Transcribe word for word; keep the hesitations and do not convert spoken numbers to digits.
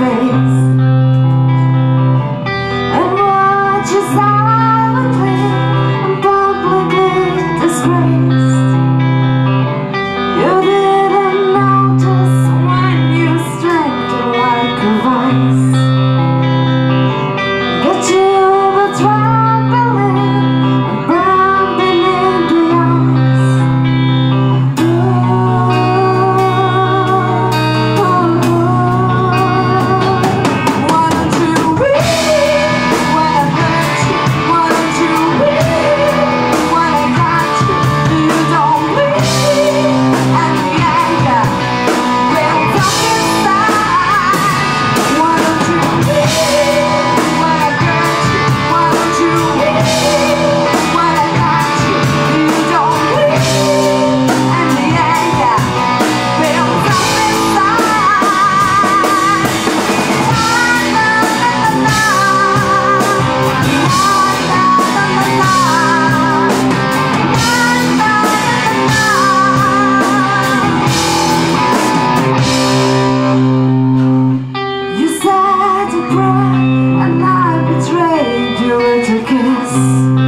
face and watch you silently and publicly disgraced. You didn't notice when you strained it like a vice. Get you the trampling and brown beneath the eyes. Why don't you weep when I hurt you? Why don't you weep when I got you? You don't weep and the anger builds up inside. Why don't you weep when I hurt you? Why don't you weep when I got you? You don't weep and the anger builds up You said to cry and I betrayed you with a kiss.